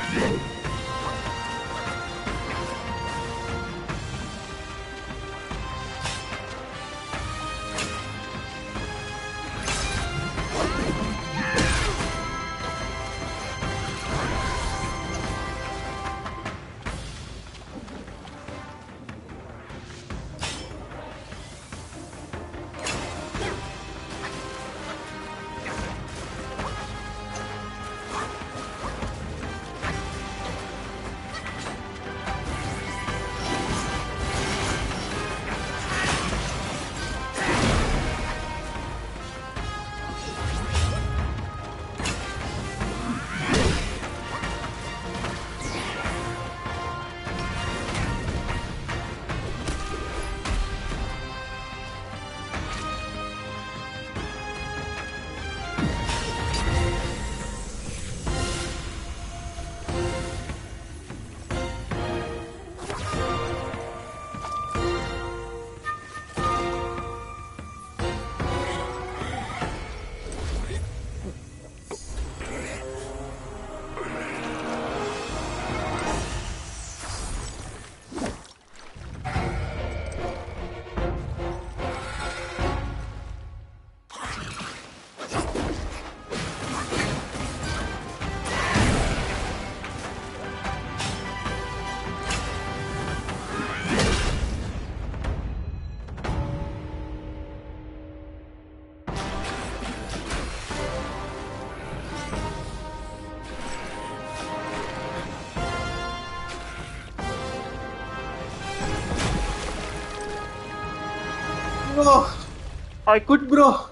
Bro, I could, bro.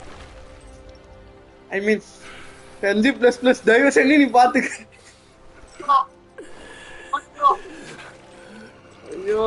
I mean, LG++ தயவு செஞ்சு நீ பாத்துக்க. ஐயோ.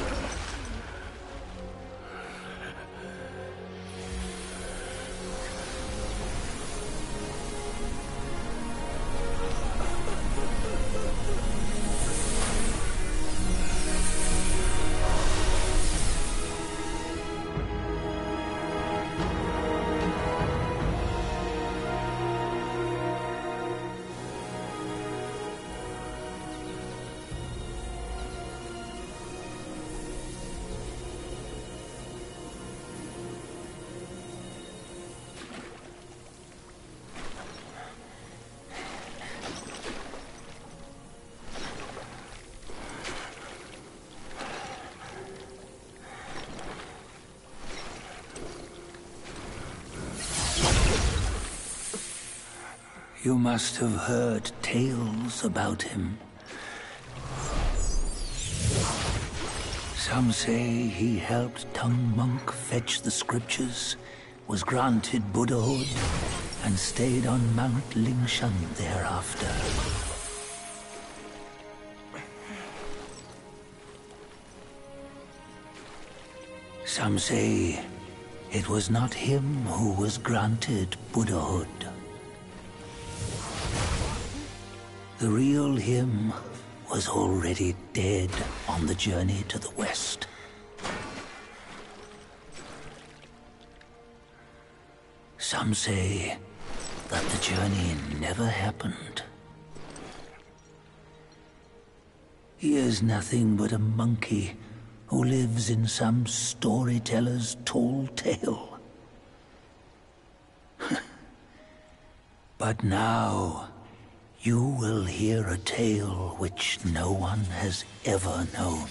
You must have heard tales about him. Some say he helped Tung Monk fetch the scriptures, was granted Buddhahood, and stayed on Mount Lingshan thereafter. Some say it was not him who was granted Buddhahood. The real him was already dead on the journey to the west. Some say that the journey never happened. He is nothing but a monkey who lives in some storyteller's tall tale. But now, you will hear a tale which no one has ever known.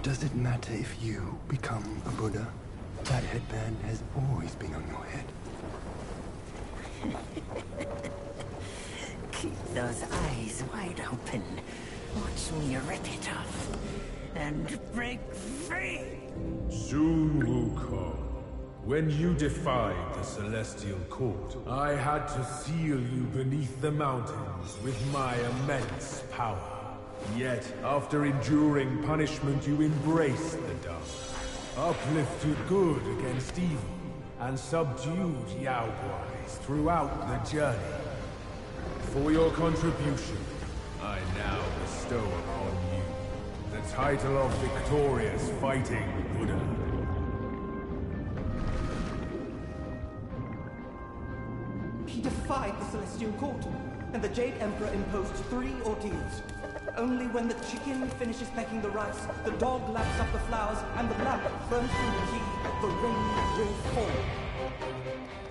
Does it matter if you become a Buddha? That headband has always been on your head. Keep those eyes wide open. Watch me rip it off and break free. Sun Wukong, when you defied the Celestial Court, I had to seal you beneath the mountains with my immense power. Yet, after enduring punishment, you embraced the dark, uplifted good against evil, and subdued Yao Guais throughout the journey. For your contribution, I now bestow upon you the title of Victorious Fighting Buddha. He defied the Celestial Court, and the Jade Emperor imposed 3 ordeals. Only when the chicken finishes pecking the rice, the dog laps up the flowers, and the lamp burns through the key, the rain will fall.